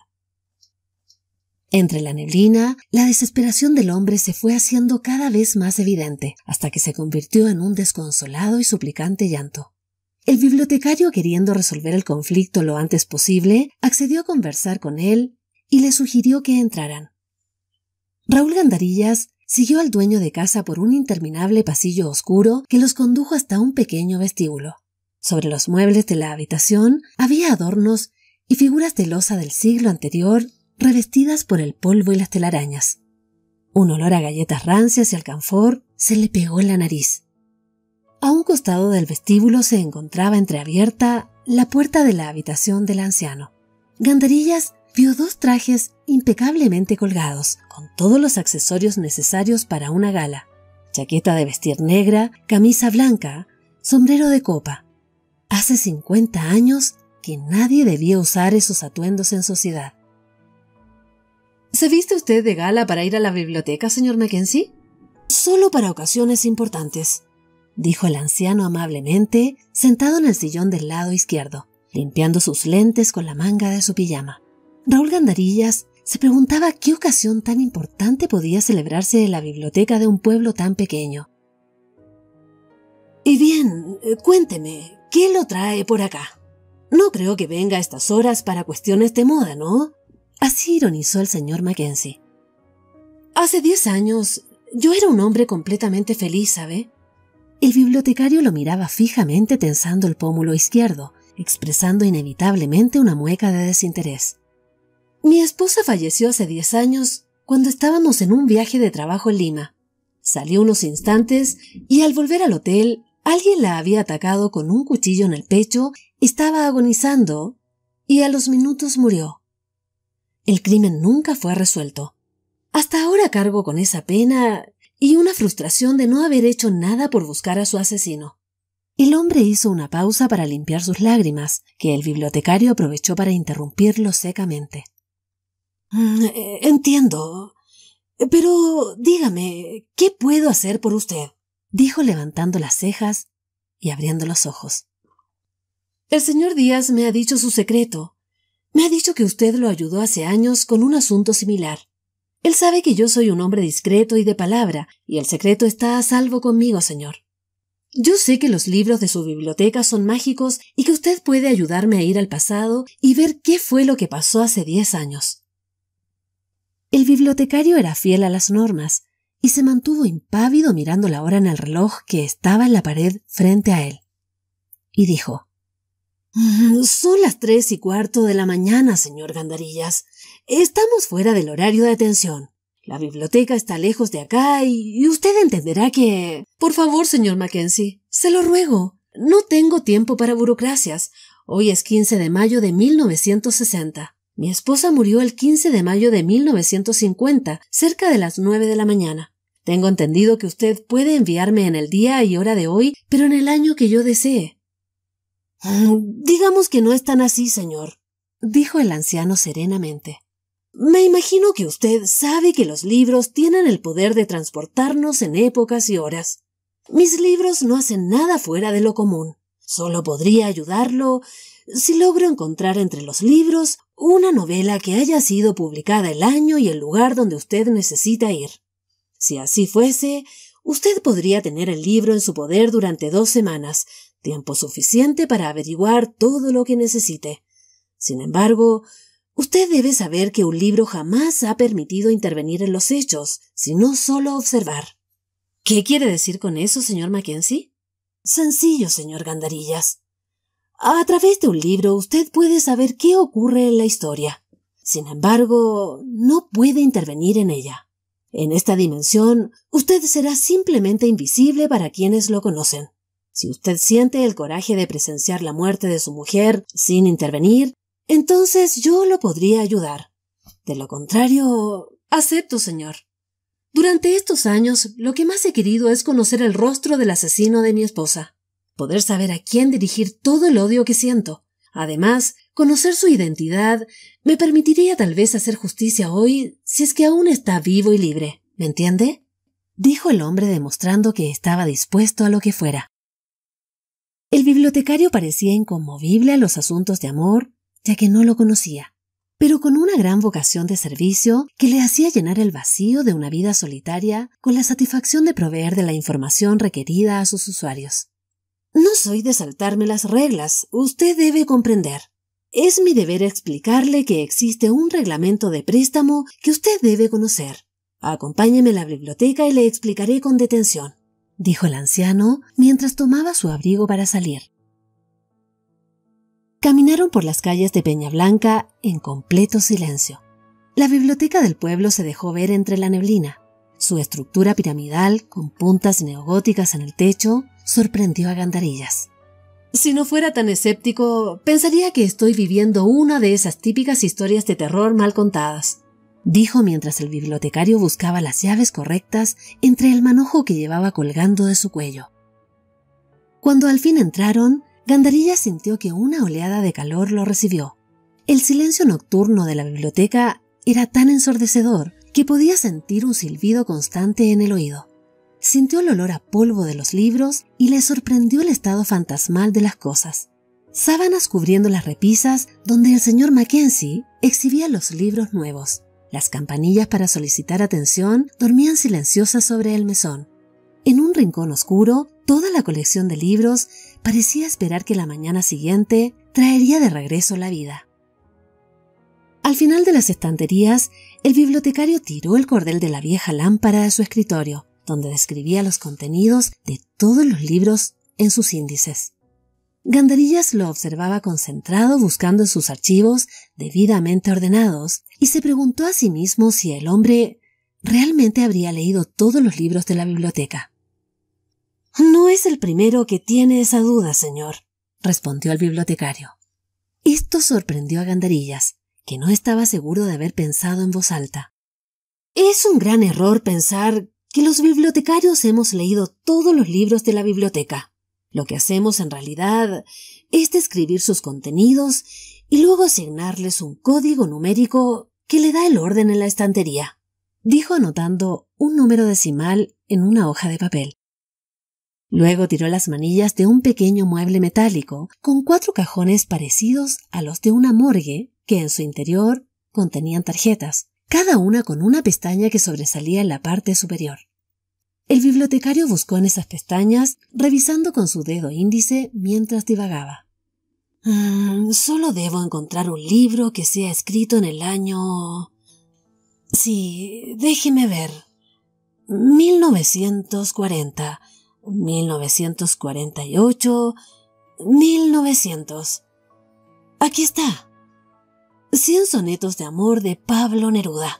Entre la neblina, la desesperación del hombre se fue haciendo cada vez más evidente, hasta que se convirtió en un desconsolado y suplicante llanto. El bibliotecario, queriendo resolver el conflicto lo antes posible, accedió a conversar con él y le sugirió que entraran. Raúl Gandarillas siguió al dueño de casa por un interminable pasillo oscuro que los condujo hasta un pequeño vestíbulo. Sobre los muebles de la habitación había adornos y figuras de loza del siglo anterior revestidas por el polvo y las telarañas. Un olor a galletas rancias y alcanfor se le pegó en la nariz. A un costado del vestíbulo se encontraba entreabierta la puerta de la habitación del anciano. Gandarillas vio 2 trajes impecablemente colgados, con todos los accesorios necesarios para una gala: chaqueta de vestir negra, camisa blanca, sombrero de copa. Hace 50 años que nadie debía usar esos atuendos en sociedad. ¿Se viste usted de gala para ir a la biblioteca, señor Mackenzie? Solo para ocasiones importantes, dijo el anciano amablemente, sentado en el sillón del lado izquierdo, limpiando sus lentes con la manga de su pijama. Raúl Gandarillas se preguntaba qué ocasión tan importante podía celebrarse en la biblioteca de un pueblo tan pequeño. Y bien, cuénteme, ¿qué lo trae por acá? No creo que venga a estas horas para cuestiones de moda, ¿no? Así ironizó el señor Mackenzie. Hace 10 años, yo era un hombre completamente feliz, ¿sabe? El bibliotecario lo miraba fijamente tensando el pómulo izquierdo, expresando inevitablemente una mueca de desinterés. Mi esposa falleció hace 10 años cuando estábamos en un viaje de trabajo en Lima. Salí unos instantes y al volver al hotel, alguien la había atacado con un cuchillo en el pecho, estaba agonizando y a los minutos murió. El crimen nunca fue resuelto. Hasta ahora cargo con esa pena y una frustración de no haber hecho nada por buscar a su asesino. El hombre hizo una pausa para limpiar sus lágrimas, que el bibliotecario aprovechó para interrumpirlo secamente. Entiendo, pero dígame, ¿qué puedo hacer por usted? Dijo levantando las cejas y abriendo los ojos. El señor Díaz me ha dicho su secreto. Me ha dicho que usted lo ayudó hace años con un asunto similar. Él sabe que yo soy un hombre discreto y de palabra, y el secreto está a salvo conmigo, señor. Yo sé que los libros de su biblioteca son mágicos y que usted puede ayudarme a ir al pasado y ver qué fue lo que pasó hace 10 años. El bibliotecario era fiel a las normas y se mantuvo impávido mirando la hora en el reloj que estaba en la pared frente a él. Y dijo: Son las 3:15 de la mañana, señor Gandarillas. Estamos fuera del horario de atención. La biblioteca está lejos de acá y usted entenderá que... Por favor, señor Mackenzie, se lo ruego. No tengo tiempo para burocracias. Hoy es 15 de mayo de 1960. Mi esposa murió el 15 de mayo de 1950, cerca de las 9 de la mañana. Tengo entendido que usted puede enviarme en el día y hora de hoy, pero en el año que yo desee. Digamos que no es tan así, señor, dijo el anciano serenamente. Me imagino que usted sabe que los libros tienen el poder de transportarnos en épocas y horas. Mis libros no hacen nada fuera de lo común. Solo podría ayudarlo si logro encontrar entre los libros una novela que haya sido publicada el año y el lugar donde usted necesita ir. Si así fuese, usted podría tener el libro en su poder durante 2 semanas, tiempo suficiente para averiguar todo lo que necesite. Sin embargo, usted debe saber que un libro jamás ha permitido intervenir en los hechos, sino solo observar. ¿Qué quiere decir con eso, señor Mackenzie? Sencillo, señor Gandarillas. A través de un libro usted puede saber qué ocurre en la historia. Sin embargo, no puede intervenir en ella. En esta dimensión, usted será simplemente invisible para quienes lo conocen. Si usted siente el coraje de presenciar la muerte de su mujer sin intervenir, entonces yo lo podría ayudar. De lo contrario, acepto, señor. Durante estos años, lo que más he querido es conocer el rostro del asesino de mi esposa. Poder saber a quién dirigir todo el odio que siento. Además, conocer su identidad me permitiría tal vez hacer justicia hoy si es que aún está vivo y libre. ¿Me entiende? Dijo el hombre demostrando que estaba dispuesto a lo que fuera. El bibliotecario parecía inconmovible a los asuntos de amor, ya que no lo conocía, pero con una gran vocación de servicio que le hacía llenar el vacío de una vida solitaria con la satisfacción de proveer de la información requerida a sus usuarios. No soy de saltarme las reglas, usted debe comprender. Es mi deber explicarle que existe un reglamento de préstamo que usted debe conocer. Acompáñeme a la biblioteca y le explicaré con detención, dijo el anciano mientras tomaba su abrigo para salir. Caminaron por las calles de Peña Blanca en completo silencio. La biblioteca del pueblo se dejó ver entre la neblina. Su estructura piramidal, con puntas neogóticas en el techo, sorprendió a Gandarillas. Si no fuera tan escéptico, pensaría que estoy viviendo una de esas típicas historias de terror mal contadas, dijo mientras el bibliotecario buscaba las llaves correctas entre el manojo que llevaba colgando de su cuello. Cuando al fin entraron, Gandarillas sintió que una oleada de calor lo recibió. El silencio nocturno de la biblioteca era tan ensordecedor que podía sentir un silbido constante en el oído. Sintió el olor a polvo de los libros y le sorprendió el estado fantasmal de las cosas. Sábanas cubriendo las repisas donde el señor Mackenzie exhibía los libros nuevos. Las campanillas para solicitar atención dormían silenciosas sobre el mesón. En un rincón oscuro, toda la colección de libros parecía esperar que la mañana siguiente traería de regreso la vida. Al final de las estanterías, el bibliotecario tiró el cordel de la vieja lámpara de su escritorio, donde describía los contenidos de todos los libros en sus índices. Gandarillas lo observaba concentrado buscando en sus archivos debidamente ordenados y se preguntó a sí mismo si el hombre realmente habría leído todos los libros de la biblioteca. «No es el primero que tiene esa duda, señor», respondió el bibliotecario. Esto sorprendió a Gandarillas, que no estaba seguro de haber pensado en voz alta. «Es un gran error pensar que los bibliotecarios hemos leído todos los libros de la biblioteca. Lo que hacemos en realidad es describir sus contenidos y luego asignarles un código numérico que le da el orden en la estantería», dijo anotando un número decimal en una hoja de papel. Luego tiró las manillas de un pequeño mueble metálico con 4 cajones parecidos a los de una morgue que en su interior contenían tarjetas, cada una con una pestaña que sobresalía en la parte superior. El bibliotecario buscó en esas pestañas, revisando con su dedo índice mientras divagaba. Solo debo encontrar un libro que sea escrito en el año... Sí, déjeme ver. 1940, 1948, 1900. Aquí está. 100 sonetos de amor de Pablo Neruda.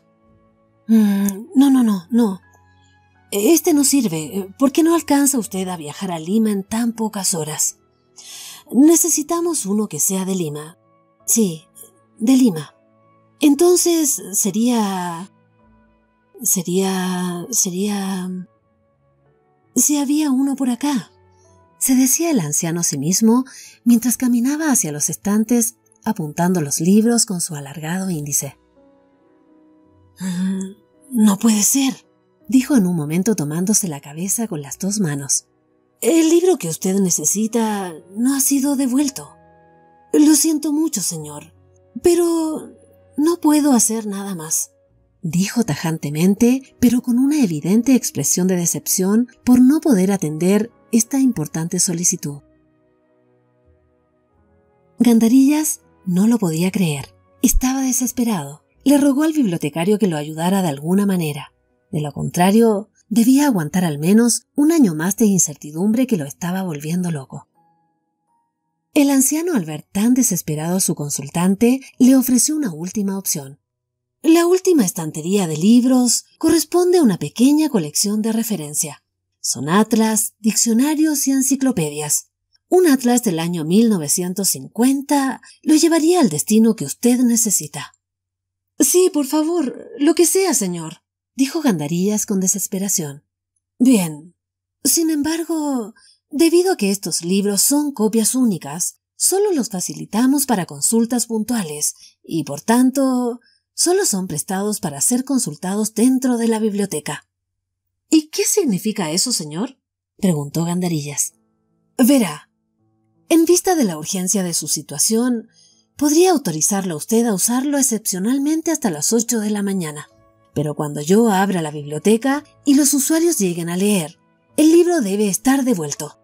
No. Este no sirve. ¿Por qué no alcanza usted a viajar a Lima en tan pocas horas? Necesitamos uno que sea de Lima. Sí, de Lima. Entonces sería... Si había uno por acá, se decía el anciano a sí mismo mientras caminaba hacia los estantes apuntando los libros con su alargado índice. No puede ser, dijo en un momento tomándose la cabeza con las 2 manos. El libro que usted necesita no ha sido devuelto. Lo siento mucho, señor, pero no puedo hacer nada más, dijo tajantemente, pero con una evidente expresión de decepción por no poder atender esta importante solicitud. Gandarillas no lo podía creer. Estaba desesperado. Le rogó al bibliotecario que lo ayudara de alguna manera. De lo contrario, debía aguantar al menos un año más de incertidumbre que lo estaba volviendo loco. El anciano, al ver tan desesperado a su consultante, le ofreció una última opción. La última estantería de libros corresponde a una pequeña colección de referencia. Son atlas, diccionarios y enciclopedias. Un atlas del año 1950 lo llevaría al destino que usted necesita. Sí, por favor, lo que sea, señor, dijo Gandarillas con desesperación. Bien. Sin embargo, debido a que estos libros son copias únicas, solo los facilitamos para consultas puntuales y, por tanto, solo son prestados para ser consultados dentro de la biblioteca. ¿Y qué significa eso, señor?, preguntó Gandarillas. Verá, en vista de la urgencia de su situación, podría autorizarlo a usted a usarlo excepcionalmente hasta las 8 de la mañana. Pero cuando yo abra la biblioteca y los usuarios lleguen a leer, el libro debe estar devuelto.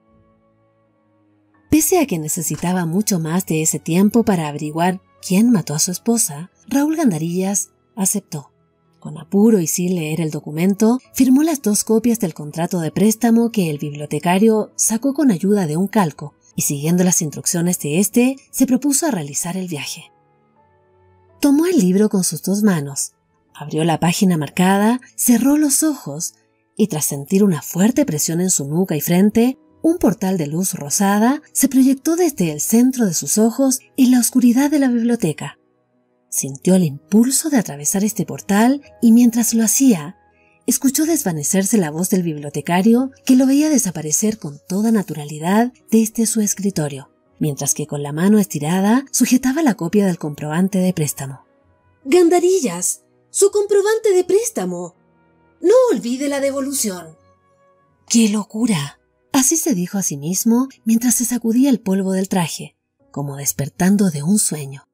Pese a que necesitaba mucho más de ese tiempo para averiguar quién mató a su esposa, Raúl Gandarillas aceptó. Con apuro y sin leer el documento, firmó las 2 copias del contrato de préstamo que el bibliotecario sacó con ayuda de un calco y, siguiendo las instrucciones de este, se propuso a realizar el viaje. Tomó el libro con sus 2 manos, abrió la página marcada, cerró los ojos y, tras sentir una fuerte presión en su nuca y frente, un portal de luz rosada se proyectó desde el centro de sus ojos en la oscuridad de la biblioteca. Sintió el impulso de atravesar este portal y mientras lo hacía, escuchó desvanecerse la voz del bibliotecario que lo veía desaparecer con toda naturalidad desde su escritorio, mientras que con la mano estirada sujetaba la copia del comprobante de préstamo. «Gandarillas, su comprobante de préstamo. No olvide la devolución». ¡Qué locura! Así se dijo a sí mismo mientras se sacudía el polvo del traje, como despertando de un sueño.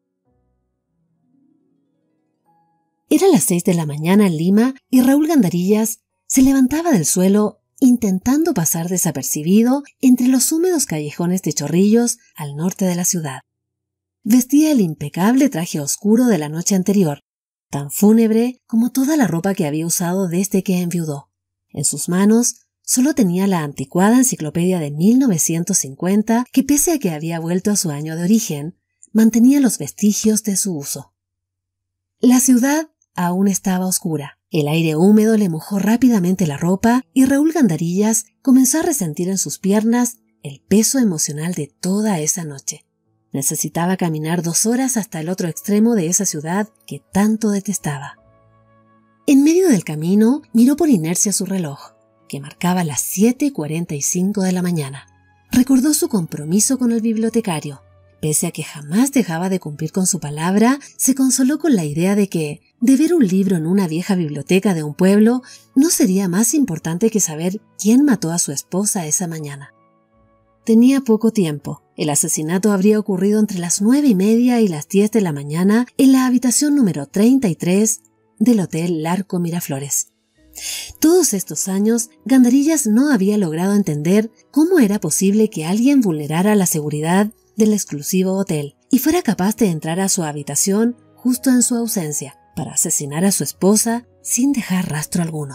Era las 6 de la mañana en Lima y Raúl Gandarillas se levantaba del suelo intentando pasar desapercibido entre los húmedos callejones de Chorrillos al norte de la ciudad. Vestía el impecable traje oscuro de la noche anterior, tan fúnebre como toda la ropa que había usado desde que enviudó. En sus manos solo tenía la anticuada enciclopedia de 1950 que, pese a que había vuelto a su año de origen, mantenía los vestigios de su uso. La ciudad aún estaba oscura. El aire húmedo le mojó rápidamente la ropa y Raúl Gandarillas comenzó a resentir en sus piernas el peso emocional de toda esa noche. Necesitaba caminar 2 horas hasta el otro extremo de esa ciudad que tanto detestaba. En medio del camino miró por inercia su reloj, que marcaba las 7:45 de la mañana. Recordó su compromiso con el bibliotecario. Pese a que jamás dejaba de cumplir con su palabra, se consoló con la idea de que ver un libro en una vieja biblioteca de un pueblo no sería más importante que saber quién mató a su esposa esa mañana. Tenía poco tiempo. El asesinato habría ocurrido entre las 9:30 y las 10 de la mañana en la habitación número 33 del Hotel Larco Miraflores. Todos estos años, Gandarillas no había logrado entender cómo era posible que alguien vulnerara la seguridad del exclusivo hotel y fuera capaz de entrar a su habitación justo en su ausencia para asesinar a su esposa sin dejar rastro alguno.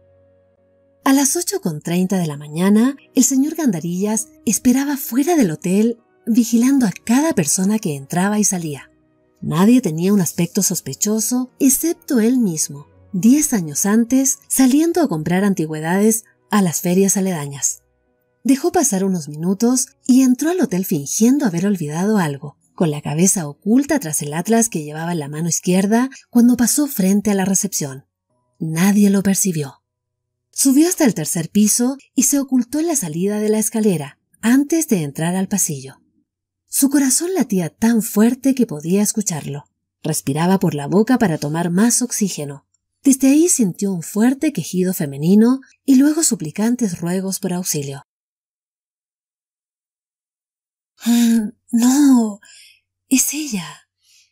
A las 8:30 de la mañana, el señor Gandarillas esperaba fuera del hotel, vigilando a cada persona que entraba y salía. Nadie tenía un aspecto sospechoso, excepto él mismo, 10 años antes, saliendo a comprar antigüedades a las ferias aledañas. Dejó pasar unos minutos y entró al hotel fingiendo haber olvidado algo, con la cabeza oculta tras el atlas que llevaba en la mano izquierda cuando pasó frente a la recepción. Nadie lo percibió. Subió hasta el 3er piso y se ocultó en la salida de la escalera, antes de entrar al pasillo. Su corazón latía tan fuerte que podía escucharlo. Respiraba por la boca para tomar más oxígeno. Desde ahí sintió un fuerte quejido femenino y luego suplicantes ruegos por auxilio. «No, es ella,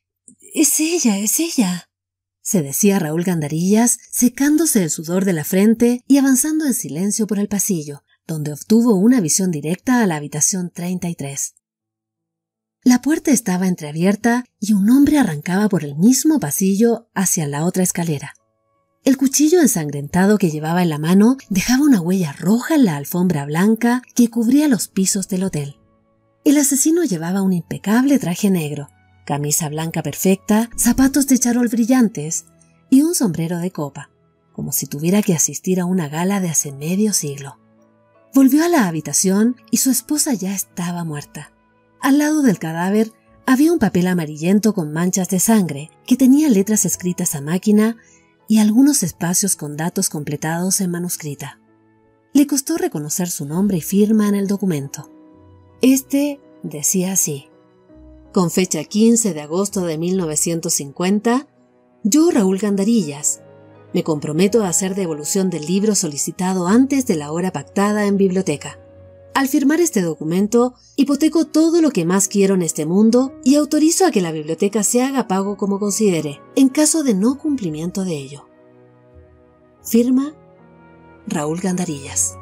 se decía Raúl Gandarillas, secándose el sudor de la frente y avanzando en silencio por el pasillo, donde obtuvo una visión directa a la habitación 33. La puerta estaba entreabierta y un hombre arrancaba por el mismo pasillo hacia la otra escalera. El cuchillo ensangrentado que llevaba en la mano dejaba una huella roja en la alfombra blanca que cubría los pisos del hotel. El asesino llevaba un impecable traje negro, camisa blanca perfecta, zapatos de charol brillantes y un sombrero de copa, como si tuviera que asistir a una gala de hace medio siglo. Volvió a la habitación y su esposa ya estaba muerta. Al lado del cadáver había un papel amarillento con manchas de sangre que tenía letras escritas a máquina y algunos espacios con datos completados en manuscrita. Le costó reconocer su nombre y firma en el documento. Este decía así: con fecha 15 de agosto de 1950, yo, Raúl Gandarillas, me comprometo a hacer devolución del libro solicitado antes de la hora pactada en biblioteca. Al firmar este documento, hipoteco todo lo que más quiero en este mundo y autorizo a que la biblioteca se haga pago como considere, en caso de no cumplimiento de ello. Firma Raúl Gandarillas.